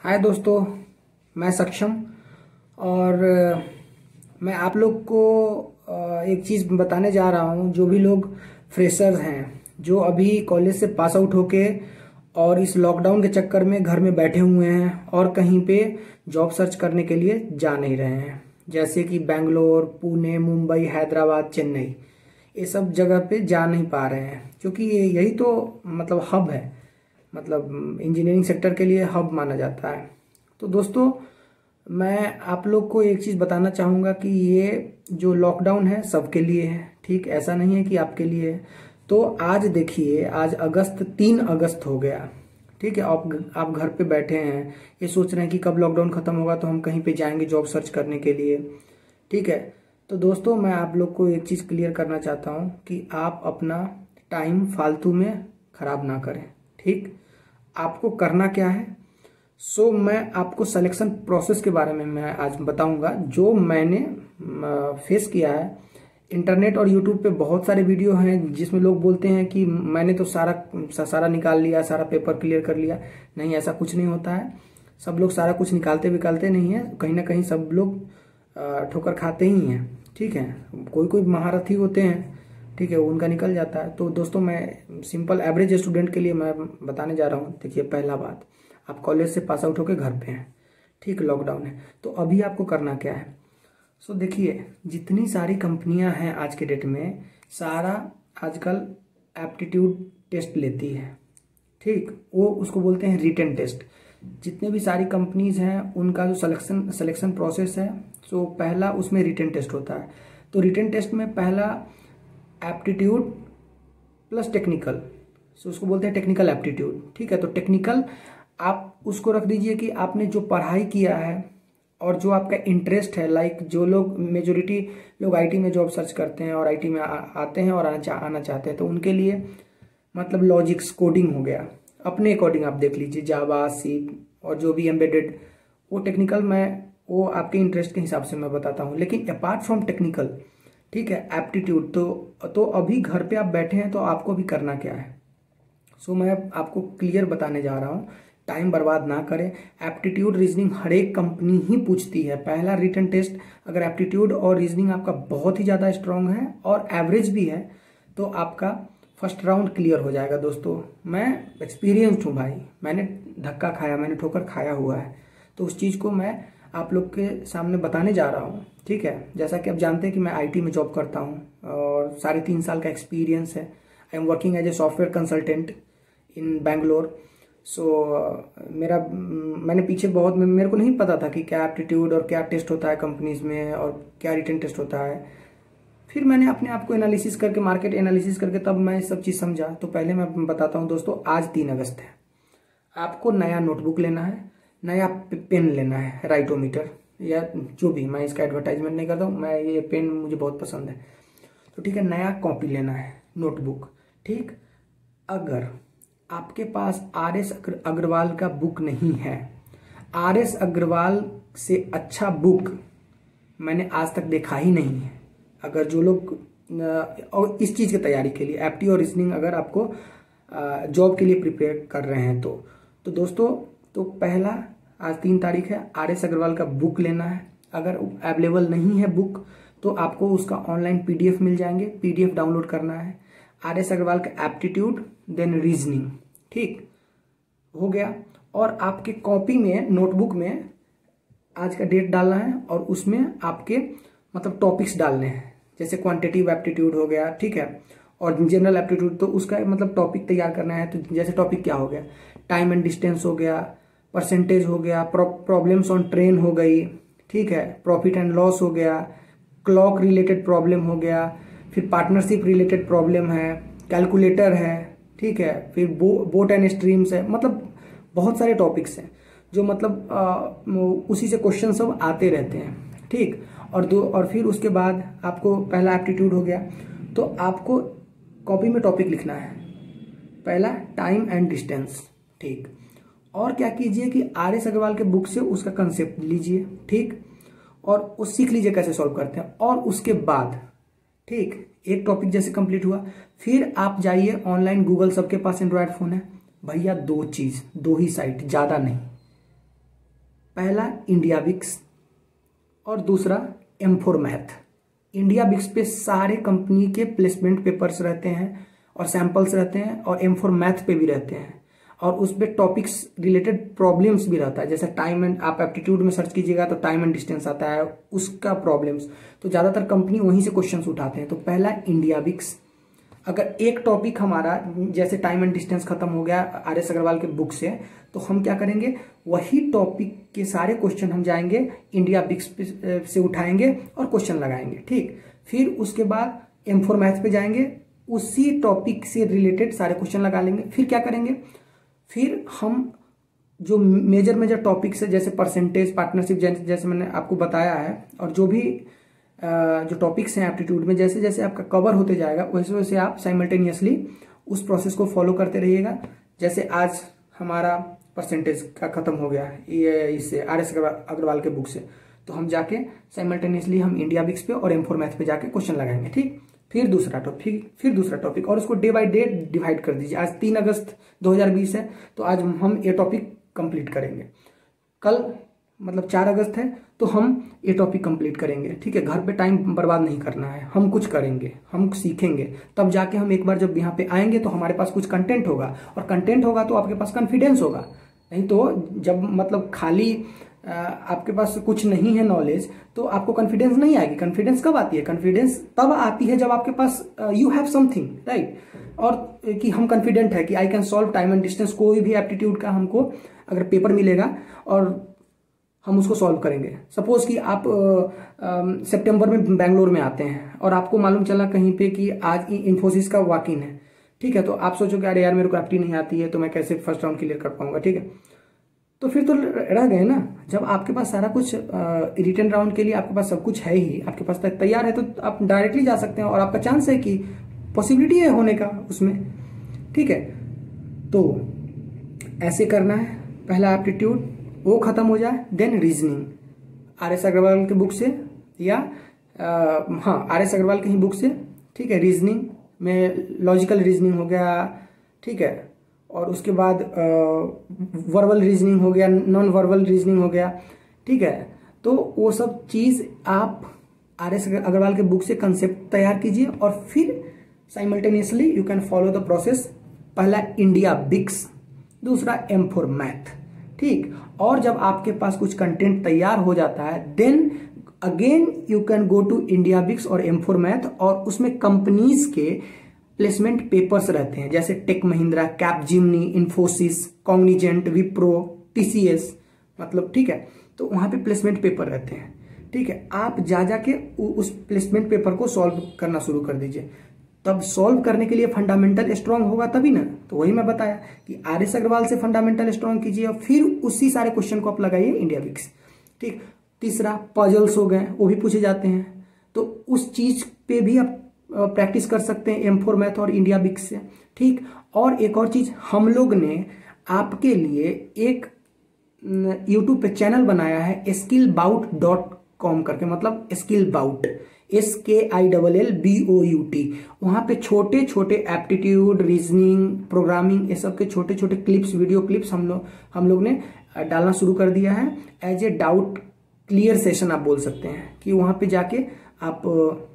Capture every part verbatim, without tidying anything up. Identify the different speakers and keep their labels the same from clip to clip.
Speaker 1: हाय दोस्तों, मैं सक्षम और अ, मैं आप लोग को अ, एक चीज़ बताने जा रहा हूँ। जो भी लोग फ्रेशर्स हैं, जो अभी कॉलेज से पास आउट होके और इस लॉकडाउन के चक्कर में घर में बैठे हुए हैं और कहीं पे जॉब सर्च करने के लिए जा नहीं रहे हैं, जैसे कि बेंगलोर, पुणे, मुंबई, हैदराबाद, चेन्नई, ये सब जगह पे जा नहीं पा रहे हैं, क्योंकि ये यही तो मतलब हब है, मतलब इंजीनियरिंग सेक्टर के लिए हब माना जाता है। तो दोस्तों, मैं आप लोग को एक चीज़ बताना चाहूँगा कि ये जो लॉकडाउन है सबके लिए है, ठीक? ऐसा नहीं है कि आपके लिए है। तो आज देखिए, आज अगस्त तीन अगस्त हो गया, ठीक है? आप आप घर पे बैठे हैं, ये सोच रहे हैं कि कब लॉकडाउन खत्म होगा तो हम कहीं पे जाएंगे जॉब सर्च करने के लिए, ठीक है? तो दोस्तों, मैं आप लोग को एक चीज़ क्लियर करना चाहता हूँ कि आप अपना टाइम फालतू में खराब ना करें, ठीक? आपको करना क्या है? सो so, मैं आपको सिलेक्शन प्रोसेस के बारे में मैं आज बताऊंगा, जो मैंने फेस किया है। इंटरनेट और यूट्यूब पे बहुत सारे वीडियो हैं जिसमें लोग बोलते हैं कि मैंने तो सारा सारा निकाल लिया, सारा पेपर क्लियर कर लिया। नहीं, ऐसा कुछ नहीं होता है। सब लोग सारा कुछ निकालते निकालते नहीं है, कहीं ना कहीं सब लोग ठोकर खाते ही हैं, ठीक है? कोई कोई महारथी होते हैं, ठीक है, उनका निकल जाता है। तो दोस्तों, मैं सिंपल एवरेज स्टूडेंट के लिए मैं बताने जा रहा हूँ। देखिए, पहला बात, आप कॉलेज से पास आउट होकर घर पे हैं, ठीक, लॉकडाउन है, तो अभी आपको करना क्या है? सो देखिए, जितनी सारी कंपनियां हैं आज के डेट में, सारा आजकल एप्टीट्यूड टेस्ट लेती है, ठीक? वो उसको बोलते हैं रिटन टेस्ट। जितने भी सारी कंपनीज हैं उनका जो सिलेक्शन सिलेक्शन प्रोसेस है, सो पहला उसमें रिटन टेस्ट होता है। तो रिटन टेस्ट में पहला एप्टीट्यूड प्लस टेक्निकल, सो उसको बोलते हैं टेक्निकल एप्टीट्यूड, ठीक है? तो टेक्निकल आप उसको रख दीजिए कि आपने जो पढ़ाई किया है और जो आपका इंटरेस्ट है। लाइक जो लोग, मेजोरिटी लोग आईटी में जॉब सर्च करते हैं और आईटी में आ, आते हैं और आना, चा, आना चाहते हैं, तो उनके लिए मतलब लॉजिक्स, कोडिंग हो गया। अपने अकॉर्डिंग आप देख लीजिए, जावा, सी और जो भी एम्बेडेड, वो टेक्निकल मैं वो आपके इंटरेस्ट के हिसाब से मैं बताता हूँ। लेकिन अपार्ट फ्रॉम टेक्निकल, ठीक है, एप्टीट्यूड, तो तो अभी घर पे आप बैठे हैं तो आपको भी करना क्या है? सो so, मैं आपको क्लियर बताने जा रहा हूँ। टाइम बर्बाद ना करें। एप्टीट्यूड, रीजनिंग हर एक कंपनी ही पूछती है। पहला रिटन टेस्ट, अगर एप्टीट्यूड और रीजनिंग आपका बहुत ही ज़्यादा स्ट्रांग है और एवरेज भी है, तो आपका फर्स्ट राउंड क्लियर हो जाएगा। दोस्तों, मैं एक्सपीरियंस्ड हूँ भाई, मैंने धक्का खाया, मैंने ठोकर खाया हुआ है, तो उस चीज़ को मैं आप लोग के सामने बताने जा रहा हूँ, ठीक है? जैसा कि आप जानते हैं कि मैं आईटी में जॉब करता हूँ और साढ़े तीन साल का एक्सपीरियंस है। I am working as a software consultant in Bangalore. So मेरा मैंने पीछे बहुत, मेरे को नहीं पता था कि क्या एप्टीट्यूड और क्या टेस्ट होता है कंपनीज में और क्या रिटन टेस्ट होता है। फिर मैंने अपने आप को एनालिसिस करके, मार्केट एनालिसिस करके, तब मैं सब चीज़ समझा। तो पहले मैं बताता हूँ दोस्तों, आज तीन अगस्त है, आपको नया नोटबुक लेना है, नया पेन लेना है, राइटोमीटर या जो भी, मैं इसका एडवर्टाइजमेंट नहीं करता हूँ, मैं ये पेन मुझे बहुत पसंद है, तो ठीक है। नया कॉपी लेना है, नोटबुक, ठीक? अगर आपके पास आर एस अग्रवाल का बुक नहीं है, आर एस अग्रवाल से अच्छा बुक मैंने आज तक देखा ही नहीं है। अगर जो लोग और इस चीज़ की तैयारी के लिए, एप्टी और रीजनिंग, अगर आपको जॉब के लिए प्रिपेयर कर रहे हैं तो तो दोस्तों, तो पहला, आज तीन तारीख है, आर एस अग्रवाल का बुक लेना है। अगर अवेलेबल नहीं है बुक, तो आपको उसका ऑनलाइन पीडीएफ मिल जाएंगे, पीडीएफ डाउनलोड करना है। आर एस अग्रवाल का एप्टीट्यूड, देन रीजनिंग, ठीक हो गया। और आपके कॉपी में, नोटबुक में आज का डेट डालना है और उसमें आपके मतलब टॉपिक्स डालने हैं, जैसे क्वांटिटेटिव एप्टीट्यूड हो गया, ठीक है, और जनरल एप्टीट्यूड, तो उसका मतलब टॉपिक तैयार करना है। तो जैसे टॉपिक क्या हो गया, टाइम एंड डिस्टेंस हो गया, परसेंटेज हो गया, प्रॉब्लम्स ऑन ट्रेन हो गई, ठीक है, प्रॉफिट एंड लॉस हो गया, क्लॉक रिलेटेड प्रॉब्लम हो गया, फिर पार्टनरशिप रिलेटेड प्रॉब्लम है, कैलकुलेटर है, ठीक है, फिर बो, बोट एंड स्ट्रीम्स है। मतलब बहुत सारे टॉपिक्स हैं जो मतलब आ, उसी से क्वेश्चन सब आते रहते हैं, ठीक? और दो और फिर उसके बाद आपको पहला एप्टीट्यूड हो गया, तो आपको कॉपी में टॉपिक लिखना है, पहला टाइम एंड डिस्टेंस, ठीक? और क्या कीजिए कि आर एस अग्रवाल के बुक से उसका कंसेप्ट लीजिए, ठीक, और वो सीख लीजिए कैसे सॉल्व करते हैं। और उसके बाद, ठीक, एक टॉपिक जैसे कंप्लीट हुआ, फिर आप जाइए ऑनलाइन, गूगल, सबके पास एंड्रॉयड फोन है भैया, दो चीज, दो ही साइट, ज्यादा नहीं, पहला इंडिया बिक्स और दूसरा M for math. IndiaBIX पे सारे कंपनी के प्लेसमेंट पेपर्स रहते हैं और सैंपल्स रहते हैं, और एम फॉर मैथ पे भी रहते हैं, और उस पे टॉपिक्स रिलेटेड प्रॉब्लम्स भी रहता है। जैसे टाइम एंड, आप एप्टीट्यूड में सर्च कीजिएगा तो टाइम एंड डिस्टेंस आता है, उसका प्रॉब्लम्स, तो ज्यादातर कंपनी वहीं से क्वेश्चंस उठाते हैं। तो पहला इंडिया बिक्स। अगर एक टॉपिक हमारा जैसे टाइम एंड डिस्टेंस खत्म हो गया आर एस अग्रवाल के बुक से, तो हम क्या करेंगे, वही टॉपिक के सारे क्वेश्चन हम जाएंगे इंडिया बिक्स से उठाएंगे और क्वेश्चन लगाएंगे। ठीक, फिर उसके बाद एम फॉर मैथ पे जाएंगे, उसी टॉपिक से रिलेटेड सारे क्वेश्चन लगा लेंगे। फिर क्या करेंगे, फिर हम जो मेजर मेजर टॉपिक्स है जैसे परसेंटेज, पार्टनरशिप, जैसे मैंने आपको बताया है, और जो भी जो टॉपिक्स हैं एप्टीट्यूड में, जैसे जैसे आपका कवर होते जाएगा वैसे वैसे आप साइमल्टेनियसली उस प्रोसेस को फॉलो करते रहिएगा। जैसे आज हमारा परसेंटेज का खत्म हो गया ये इससे आर एस अग्रवाल के बुक से, तो हम जाके साइमल्टेनियसली हम इंडिया बिक्स पे और एम फॉर मैथ पे जाके क्वेश्चन लगाएंगे। ठीक, फिर दूसरा टॉपिक, फिर दूसरा टॉपिक, और उसको डे बाय डे डिवाइड कर दीजिए। आज तीन अगस्त दो हज़ार बीस है, तो आज हम ये टॉपिक कंप्लीट करेंगे। कल मतलब चार अगस्त है, तो हम ये टॉपिक कंप्लीट करेंगे। ठीक है, घर पे टाइम बर्बाद नहीं करना है, हम कुछ करेंगे, हम सीखेंगे, तब जाके हम एक बार जब यहाँ पे आएंगे तो हमारे पास कुछ कंटेंट होगा, और कंटेंट होगा तो आपके पास कॉन्फिडेंस होगा। नहीं तो जब मतलब खाली आपके पास कुछ नहीं है नॉलेज, तो आपको कॉन्फिडेंस नहीं आएगी। कॉन्फिडेंस कब आती है? कॉन्फिडेंस तब आती है जब आपके पास यू हैव समथिंग, राइट, और कि हम कॉन्फिडेंट है कि I can solve time and distance, कोई भी एप्टीट्यूड का हमको अगर पेपर मिलेगा और हम उसको सॉल्व करेंगे। सपोज कि आप सितंबर में बैंगलोर में आते हैं और आपको मालूम चला कहीं पे कि आज इन्फोसिस का वॉक इन है। ठीक है, तो आप सोचोगे अरे यार मेरे को एप्टी नहीं आती है, तो मैं कैसे फर्स्ट राउंड क्लियर कर पाऊंगा। ठीक है, तो फिर तो रह गए ना। जब आपके पास सारा कुछ रिटर्न राउंड के लिए आपके पास सब कुछ है ही, आपके पास तैयार है, तो आप डायरेक्टली जा सकते हैं और आपका चांस है कि पॉसिबिलिटी है होने का उसमें। ठीक है, तो ऐसे करना है। पहला एप्टीट्यूड वो खत्म हो जाए, then reasoning R S Aggarwal के बुक से, या आ, हाँ आर एस अग्रवाल की ही बुक से। ठीक है, रीजनिंग में लॉजिकल रीजनिंग हो गया, ठीक है, और उसके बाद वर्बल रीजनिंग हो गया, नॉन वर्बल रीजनिंग हो गया। ठीक है, तो वो सब चीज आप आर एस अग्रवाल के बुक से कंसेप्ट तैयार कीजिए, और फिर simultaneously you can follow the process. पहला इंडिया बिक्स, दूसरा एम फॉर मैथ। ठीक, और जब आपके पास कुछ कंटेंट तैयार हो जाता है, then again you can go to IndiaBIX और एम फॉर मैथ, और उसमें कंपनीज के प्लेसमेंट पेपर्स रहते हैं, जैसे Tech Mahindra, Capgemini, Infosys, Cognizant, Wipro, TCS, मतलब ठीक है, तो वहां पे प्लेसमेंट पेपर रहते हैं। ठीक है, आप जा जाके उस प्लेसमेंट पेपर को सॉल्व करना शुरू कर दीजिए। तब सॉल्व करने के लिए फंडामेंटल स्ट्रांग होगा तभी ना। तो वही मैं बताया कि आर एस अग्रवाल से फंडामेंटल स्ट्रांग कीजिए, और फिर उसी सारे क्वेश्चन को आप लगाइए इंडिया बिक्स। ठीक, तीसरा पजल्स हो गए, वो भी पूछे जाते हैं, तो उस चीज पे भी आप प्रैक्टिस कर सकते हैं एम फॉर मैथ और इंडिया बिक्स से। ठीक, और एक और चीज, हम लोग ने आपके लिए एक यूट्यूब पे चैनल बनाया है स्किल बाउट डॉट कॉम करके, मतलब skill bout, S K I double L B O U T. वहां पे छोटे छोटे एप्टीट्यूड, रीजनिंग, प्रोग्रामिंग, ये सब के छोटे छोटे क्लिप्स, वीडियो क्लिप्स हम लोग हम लोग ने डालना शुरू कर दिया है as a doubt clear session आप बोल सकते हैं, कि वहां पे जाके आप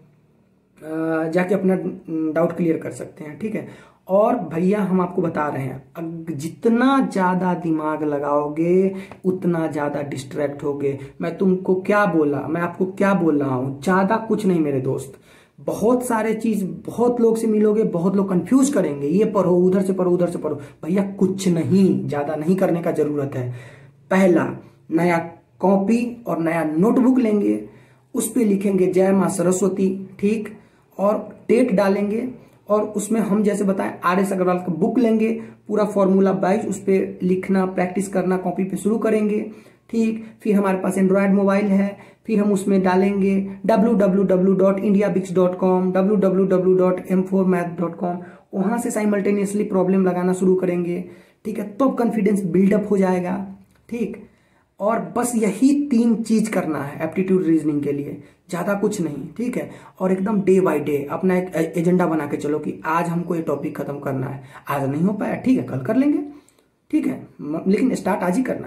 Speaker 1: जाके अपना डाउट क्लियर कर सकते हैं। ठीक है, और भैया हम आपको बता रहे हैं, जितना ज्यादा दिमाग लगाओगे उतना ज्यादा डिस्ट्रैक्ट होगे। मैं तुमको क्या बोला, मैं आपको क्या बोल रहा हूं, ज्यादा कुछ नहीं मेरे दोस्त। बहुत सारे चीज, बहुत लोग से मिलोगे, बहुत लोग कंफ्यूज करेंगे, ये पढ़ो, उधर से पढ़ो, उधर से पढ़ो। भैया कुछ नहीं, ज्यादा नहीं करने का जरूरत है। पहला, नया कॉपी और नया नोटबुक लेंगे, उस पे लिखेंगे जय मां सरस्वती। ठीक, और डेट डालेंगे, और उसमें हम जैसे बताएं आर एस अग्रवाल का बुक लेंगे, पूरा फॉर्मूला वाइज उस पर लिखना, प्रैक्टिस करना कॉपी पे शुरू करेंगे। ठीक, फिर हमारे पास एंड्रॉयड मोबाइल है, फिर हम उसमें डालेंगे W W W dot IndiaBIX dot com, W W W dot M four math dot com, वहां से साइमल्टेनियसली प्रॉब्लम लगाना शुरू करेंगे। ठीक है, तो कॉन्फिडेंस बिल्डअप हो जाएगा। ठीक, और बस यही तीन चीज करना है एप्टीट्यूड रीजनिंग के लिए, ज्यादा कुछ नहीं। ठीक है, और एकदम डे बाय डे अपना एक एजेंडा बना के चलो कि आज हमको ये टॉपिक खत्म करना है। आज नहीं हो पाया, ठीक है, कल कर लेंगे। ठीक है, लेकिन स्टार्ट आज ही करना है।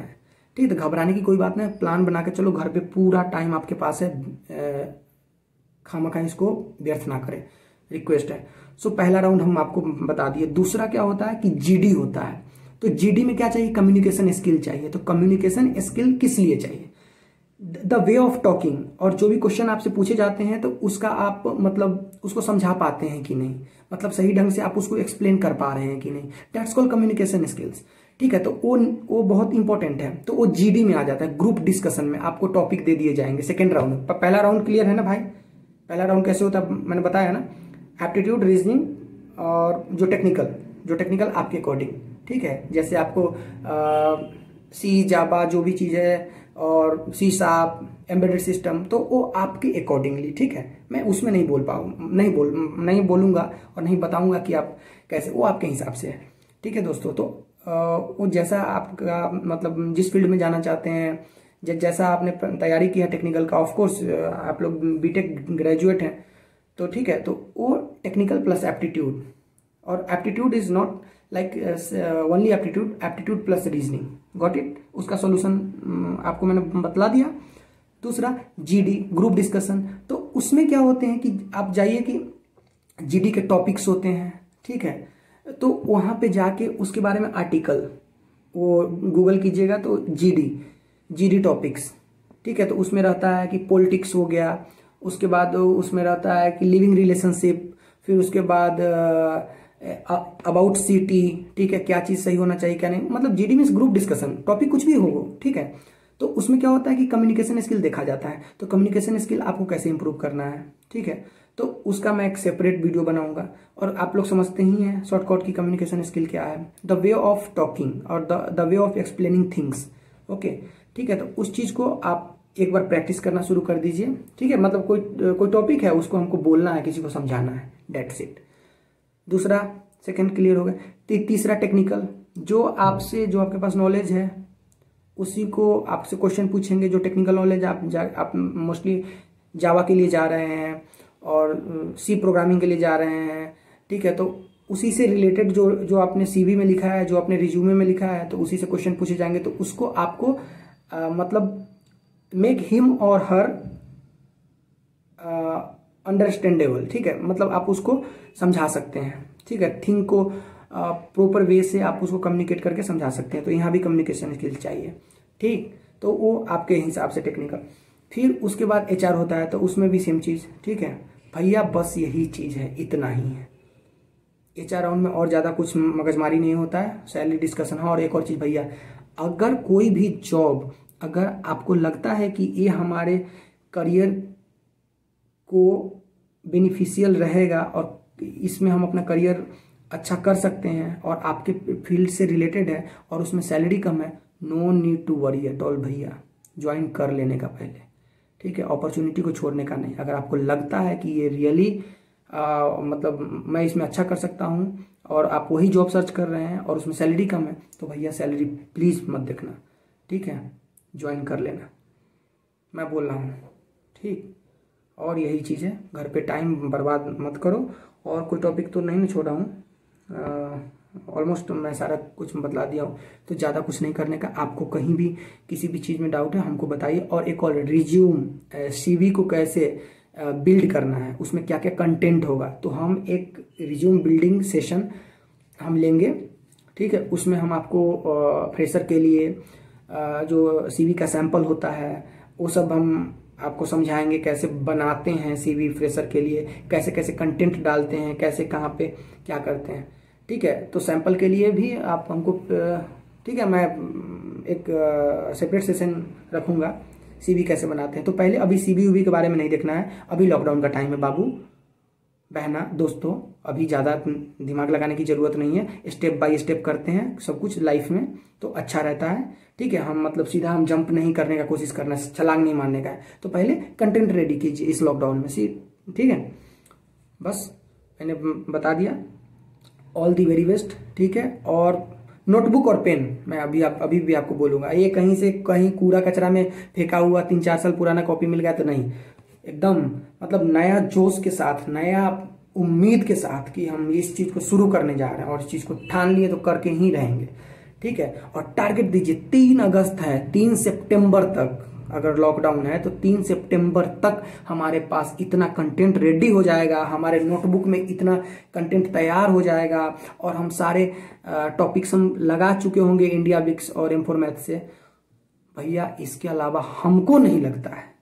Speaker 1: ठीक है, तो घबराने की कोई बात नहीं, प्लान बना के चलो, घर पे पूरा टाइम आपके पास है, खामखा इसको व्यर्थ ना करें, रिक्वेस्ट है। सो पहला राउंड हम आपको बता दिए। दूसरा क्या होता है कि जीडी होता है। तो जीडी में क्या चाहिए, कम्युनिकेशन स्किल चाहिए। तो कम्युनिकेशन स्किल किस लिए चाहिए, द वे ऑफ टॉकिंग, और जो भी क्वेश्चन आपसे पूछे जाते हैं तो उसका आप मतलब उसको समझा पाते हैं कि नहीं, मतलब सही ढंग से आप उसको एक्सप्लेन कर पा रहे हैं कि नहीं, दैट्स कॉल्ड कम्युनिकेशन स्किल्स। ठीक है, तो वो वो बहुत इंपॉर्टेंट है। तो वो जीडी में आ जाता है, ग्रुप डिस्कशन में आपको टॉपिक दे दिए जाएंगे सेकेंड राउंड में। पहला राउंड क्लियर है ना भाई, पहला राउंड कैसे होता है मैंने बताया ना, एप्टीट्यूड, रीजनिंग और जो टेक्निकल, जो टेक्निकल आपके अकॉर्डिंग। ठीक है, जैसे आपको आ, सी जावा जो भी चीज है और सी शार्प, एम्बेडेड सिस्टम, तो वो आपके अकॉर्डिंगली। ठीक है, मैं उसमें नहीं बोल पाऊँ, नहीं बोल नहीं बोलूंगा और नहीं बताऊंगा कि आप कैसे, वो आपके हिसाब से है। ठीक है दोस्तों, तो वो जैसा आपका मतलब जिस फील्ड में जाना चाहते हैं, जैसा आपने तैयारी की है टेक्निकल का, ऑफ कोर्स आप लोग बीटेक ग्रेजुएट हैं, तो ठीक है, तो वो टेक्निकल प्लस एप्टीट्यूड, और aptitude is not like only aptitude, aptitude plus reasoning, got it. उसका सॉल्यूशन आपको मैंने बतला दिया। दूसरा जीडी, ग्रुप डिस्कशन, तो उसमें क्या होते हैं कि आप जाइए कि जीडी के टॉपिक्स होते हैं। ठीक है, तो वहां पे जाके उसके बारे में आर्टिकल वो गूगल कीजिएगा, तो जीडी, जीडी टॉपिक्स। ठीक है, तो उसमें रहता है कि पॉलिटिक्स हो गया, उसके बाद उसमें रहता है कि लिविंग रिलेशनशिप, फिर उसके बाद अबाउट सिटी। ठीक है, क्या चीज सही होना चाहिए क्या नहीं, मतलब GD means group discussion, topic कुछ भी हो। ठीक है, तो उसमें क्या होता है कि कम्युनिकेशन स्किल देखा जाता है। तो कम्युनिकेशन स्किल आपको कैसे इंप्रूव करना है, ठीक है, तो उसका मैं एक सेपरेट वीडियो बनाऊंगा। और आप लोग समझते ही हैं शॉर्टकट की कम्युनिकेशन स्किल क्या है, द वे ऑफ टॉकिंग और the way of explaining things. Okay, ठीक है, तो उस चीज को आप एक बार प्रैक्टिस करना शुरू कर दीजिए। ठीक है, मतलब कोई कोई टॉपिक है उसको हमको बोलना है, किसी को समझाना है, दैट्स इट। दूसरा सेकंड क्लियर हो गया। तीसरा टेक्निकल, जो आपसे जो आपके पास नॉलेज है उसी को आपसे क्वेश्चन पूछेंगे, जो टेक्निकल नॉलेज आप जा, आप मोस्टली जावा के लिए जा रहे हैं और सी प्रोग्रामिंग के लिए जा रहे हैं। ठीक है, तो उसी से रिलेटेड जो जो आपने सीवी में लिखा है, जो आपने रिज्यूमे में लिखा है, तो उसी से क्वेश्चन पूछे जाएंगे। तो उसको आपको आ, मतलब मेक हिम और हर अंडरस्टैंडेबल। ठीक है, मतलब आप उसको समझा सकते हैं। ठीक है, थिंग को प्रॉपर वे से आप उसको कम्युनिकेट करके समझा सकते हैं। तो यहाँ भी कम्युनिकेशन स्किल चाहिए। ठीक, तो वो आपके हिसाब से टेक्निकल। फिर उसके बाद एचआर होता है, तो उसमें भी सेम चीज। ठीक है भैया, बस यही चीज है, इतना ही है एचआर राउंड में, और ज्यादा कुछ मगजमारी नहीं होता है, सैलरी डिस्कशन। हाँ, और एक और चीज भैया, अगर कोई भी जॉब, अगर आपको लगता है कि ये हमारे करियर को बेनिफिशियल रहेगा और इसमें हम अपना करियर अच्छा कर सकते हैं और आपके फील्ड से रिलेटेड है और उसमें सैलरी कम है, no need to worry at all भैया, ज्वाइन कर लेने का पहले। ठीक है, अपॉर्चुनिटी को छोड़ने का नहीं। अगर आपको लगता है कि ये रियली मतलब मैं इसमें अच्छा कर सकता हूँ और आप वही जॉब सर्च कर रहे हैं और उसमें सैलरी कम है, तो भैया सैलरी प्लीज मत देखना। ठीक है, ज्वाइन कर लेना, मैं बोल रहा हूँ। ठीक, और यही चीज़ है, घर पे टाइम बर्बाद मत करो। और कोई टॉपिक तो नहीं ना छोड़ा हूँ, ऑलमोस्ट मैं सारा कुछ बतला दिया हूँ। तो ज़्यादा कुछ नहीं करने का। आपको कहीं भी किसी भी चीज़ में डाउट है हमको बताइए। और एक और, रिज्यूम सीवी को कैसे बिल्ड करना है, उसमें क्या क्या कंटेंट होगा, तो हम एक रिज्यूम बिल्डिंग सेशन हम लेंगे। ठीक है, उसमें हम आपको फ्रेशर के लिए जो सीवी का सैंपल होता है वो सब हम आपको समझाएंगे, कैसे बनाते हैं सीवी फ्रेशर के लिए, कैसे कैसे कंटेंट डालते हैं, कैसे कहाँ पे क्या करते हैं। ठीक है, तो सैंपल के लिए भी आप हमको, ठीक है, मैं एक सेपरेट सेशन रखूंगा सीवी कैसे बनाते हैं। तो पहले अभी सीवी उवी के बारे में नहीं देखना है, अभी लॉकडाउन का टाइम है बाबू बहना दोस्तों, अभी ज़्यादा दिमाग लगाने की ज़रूरत नहीं है। स्टेप बाय स्टेप करते हैं सब कुछ लाइफ में तो अच्छा रहता है। ठीक है, हम मतलब सीधा हम जंप नहीं करने का कोशिश करना, छलांग नहीं मारने का है। तो पहले कंटेंट रेडी कीजिए इस लॉकडाउन में सी। ठीक है, बस मैंने बता दिया। All the very best. ठीक है, और नोटबुक और पेन मैं अभी आप अभी भी आपको बोलूंगा, ये कहीं से कहीं कूड़ा कचरा में फेंका हुआ तीन चार साल पुराना कॉपी मिल गया तो नहीं, एकदम मतलब नया जोश के साथ, नया उम्मीद के साथ कि हम इस चीज को शुरू करने जा रहे हैं और इस चीज को ठान लिए तो करके ही रहेंगे। ठीक है। और टारगेट दीजिए, तीन अगस्त है, तीन सितंबर तक अगर लॉकडाउन है तो तीन सितंबर तक हमारे पास इतना कंटेंट रेडी हो जाएगा, हमारे नोटबुक में इतना कंटेंट तैयार हो जाएगा और हम सारे टॉपिक्स हम लगा चुके होंगे इंडिया बिक्स और एम फोर मैथ से। भैया इसके अलावा हमको नहीं लगता है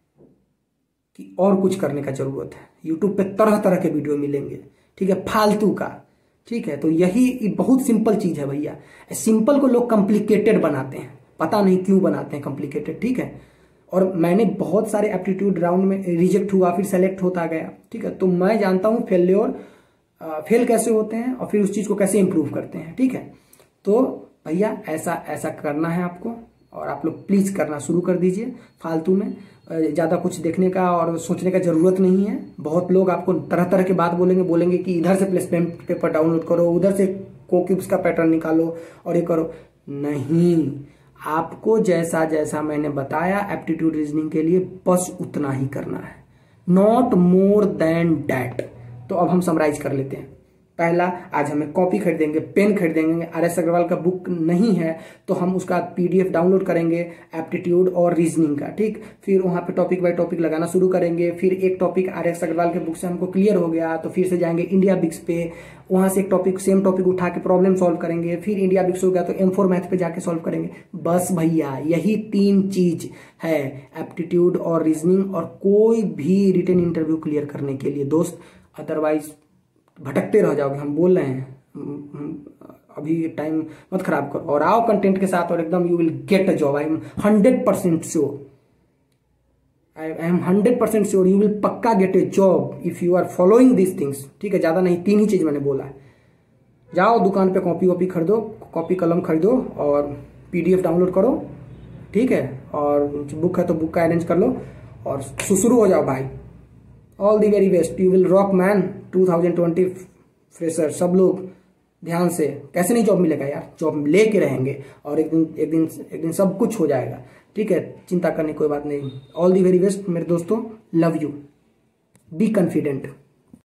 Speaker 1: कि और कुछ करने का जरूरत है। यूट्यूब पे तरह तरह के वीडियो मिलेंगे, ठीक है, फालतू का, ठीक है। तो यही बहुत सिंपल चीज है भैया। सिंपल को लोग कॉम्प्लिकेटेड बनाते हैं, पता नहीं क्यों बनाते हैं कॉम्प्लिकेटेड, ठीक है। और मैंने बहुत सारे एप्टीट्यूड राउंड में रिजेक्ट हुआ, फिर सेलेक्ट होता गया, ठीक है। तो मैं जानता हूं फेल्योर फेल कैसे होते हैं और फिर उस चीज को कैसे इंप्रूव करते हैं, ठीक है। तो भैया ऐसा ऐसा करना है आपको, और आप लोग प्लीज करना शुरू कर दीजिए। फालतू में ज्यादा कुछ देखने का और सोचने का जरूरत नहीं है। बहुत लोग आपको तरह तरह की बात बोलेंगे बोलेंगे कि इधर से प्लेसमेंट पेपर डाउनलोड करो, उधर से कोक्यूब्स का पैटर्न निकालो और ये करो। नहीं, आपको जैसा जैसा मैंने बताया एप्टीट्यूड रीजनिंग के लिए बस उतना ही करना है, नॉट मोर देन डैट। तो अब हम समराइज कर लेते हैं। पहला, आज हमें कॉपी खरीदेंगे, पेन खरीदेंगे। आर एस अग्रवाल का बुक नहीं है तो हम उसका पीडीएफ डाउनलोड करेंगे एप्टीट्यूड और रीजनिंग का, ठीक। फिर वहां पे टॉपिक बाय टॉपिक लगाना शुरू करेंगे। फिर एक टॉपिक आर एस अग्रवाल के बुक से हमको क्लियर हो गया तो फिर से जाएंगे इंडिया बिक्स पे, वहां से एक टॉपिक सेम टॉपिक उठा के प्रॉब्लम सॉल्व करेंगे। फिर इंडिया बिक्स हो गया तो एम फोर मैथ पे जाके सॉल्व करेंगे। बस भैया यही तीन चीज है एप्टीट्यूड और रीजनिंग और कोई भी रिटन इंटरव्यू क्लियर करने के लिए दोस्त। अदरवाइज भटकते रह जाओगे। हम बोल रहे हैं अभी टाइम मत खराब करो और आओ कंटेंट के साथ और एकदम you will get a job. I am hundred percent sure, I am hundred percent sure you will पक्का get a job if you are following this things, ठीक है। ज्यादा नहीं, तीन ही चीज मैंने बोला है। जाओ दुकान पे कॉपी वॉपी खरीदो, कॉपी कलम खरीदो और पीडीएफ डाउनलोड करो, ठीक है। और बुक है तो बुक का अरेंज कर लो और शुरू हो जाओ भाई। All the very best, you will rock man. Two thousand twenty fresher सब लोग ध्यान से, कैसे नहीं जॉब मिलेगा यार, जॉब लेके रहेंगे और एक दिन एक दिन एक दिन सब कुछ हो जाएगा, ठीक है। चिंता करने की कोई बात नहीं। ऑल दी वेरी बेस्ट मेरे दोस्तों, लव यू, बी कॉन्फिडेंट।